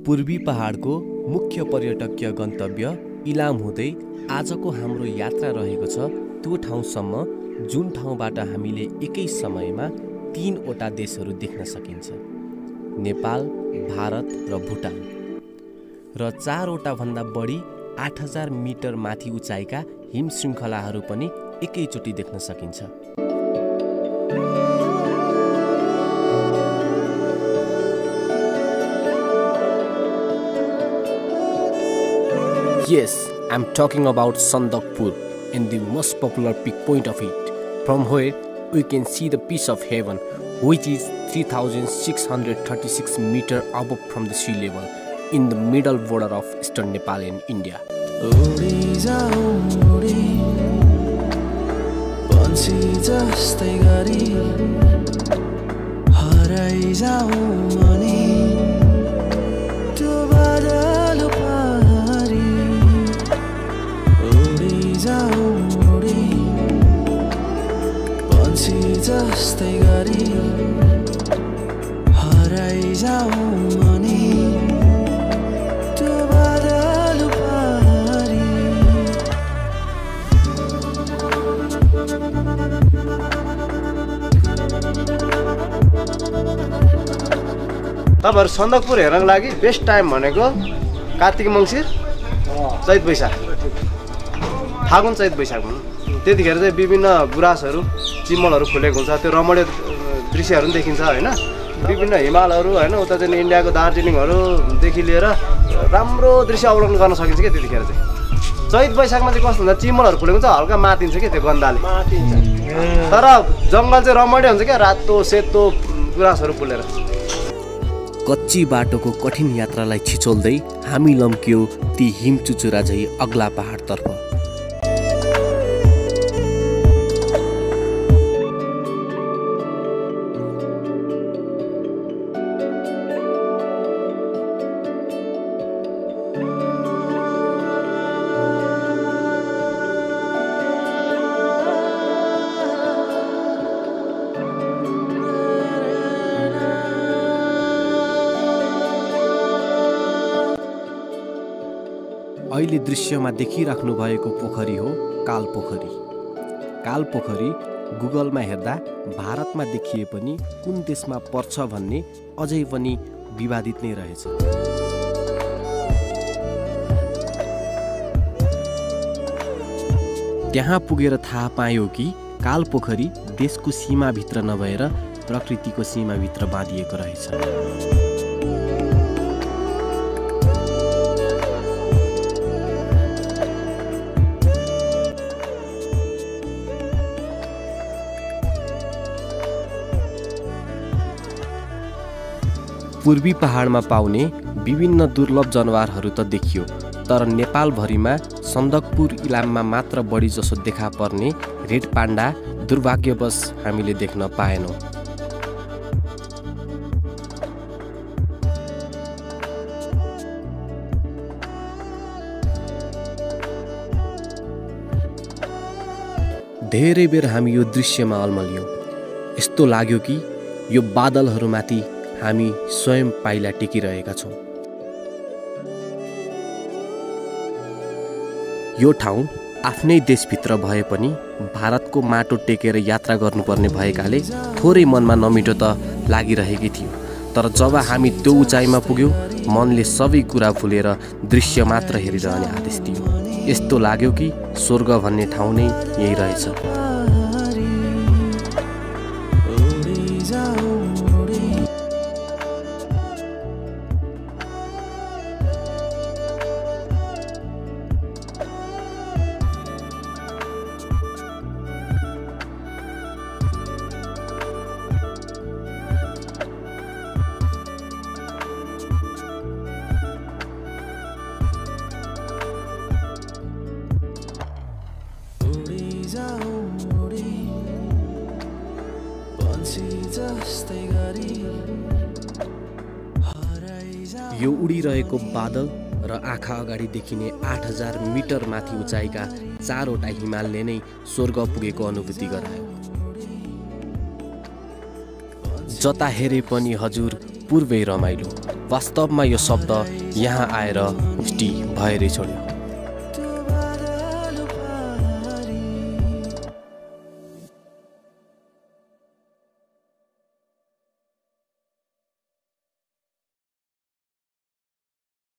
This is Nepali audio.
पूर्वी पहाडको मुख्य पर्यटकीय गन्तव्य इलाम हुँदै आजको हाम्रो यात्रा रहेको छ त्यो ठाउँसम्म जुन ठाउँबाट हामीले एकै समयमा 3 वटा देशहरू देख्न सकिन्छ। नेपाल, भारत र भुटान र 4 वटा भन्दा बढी 8000 मिटर माथि उचाइका हिम श्रृङ्खलाहरू पनि एकैचोटि देख्न सकिन्छ। Yes, I'm talking about Sandakpur and the most popular peak point of it, from where we can see the piece of heaven, which is 3636 meter above from the sea level, in the middle border of eastern Nepal and India. जस्तै गरी हराइ जाऊ मनी त्यो बादल पारी। तपाईहरु सन्दकपुर हेर्नको लागि बेस्ट टाइम भनेको कार्तिक मङ्सिर चैत वैशाख, फागुन चैत वैशाख भनौँ। त्यतिखेर चाहिँ विभिन्न गुराँसहरू चिमलहरू खुलेको हुन्छ, त्यो रमणीय दृश्यहरू पनि देखिन्छ हैन। विभिन्न हिमालहरू हैन, उता चाहिँ इन्डियाको दार्जिलिङहरूदेखि लिएर राम्रो दृश्य अवलोकन गर्न सकिन्छ के त्यतिखेर चाहिँ। चैत वैशाखमा चाहिँ कस्तो हुन्छ, चिमलहरू खुलेको हुन्छ, हल्का मातिन्छ के त्यो गन्धाले, तर जङ्गल चाहिँ रमणीय हुन्छ क्या, रातो सेतो गुराँसहरू फुलेर। कच्ची बाटोको कठिन यात्रालाई छिचोल्दै हामी लम्क्यौ ती हिम चुचुरा झै अग्ला पहाडतर्फ। अहिले दृश्यमा देखिराख्नु भएको पोखरी हो काल पोखरी। काल पोखरी गुगलमा हेर्दा भारतमा देखिए पनि कुन देशमा पर्छ भन्ने अझै पनि विवादित नै रहेछ। त्यहाँ पुगेर थाहा पायो कि काल पोखरी देशको सीमाभित्र नभएर प्रकृतिको सीमाभित्र बाँधिएको रहेछ। पूर्वी पहाडमा पाउने विभिन्न दुर्लभ जनावरहरू त देखियो, तर नेपालभरिमा सन्दकपुर इलाममा मात्र बढी जसो देखा पर्ने रेड पाण्डा दुर्भाग्यवश हामीले देख्न पाएनौँ। धेरै बेर हामी यो दृश्यमा अल्मलियौँ। यस्तो लाग्यो कि यो बादलहरूमाथि हामी स्वयं पाइला टेकिरहेका छौँ। यो ठाउँ आफ्नै देशभित्र भए पनि भारतको माटो टेकेर यात्रा गर्नुपर्ने भएकाले थोरै मनमा नमिठो त लागिरहेकी थियो, तर जब हामी त्यो उचाइमा पुग्यौँ मनले सबै कुरा भुलेर दृश्य मात्र हेरिरहने आदेश दियो। यस्तो लाग्यो कि स्वर्ग भन्ने ठाउँ नै यही रहेछ। यो उडिरहेको बादल र आँखा अगाडि देखिने 8000 मिटर माथि उचाइका 4 वटा हिमालले नै स्वर्ग पुगेको अनुभूति गरायो। जता हेरे पनि हजुर पूर्वै रमाइलो। वास्तवमा यो शब्द यहाँ आएर पुष्टि भएरै छोड्यो।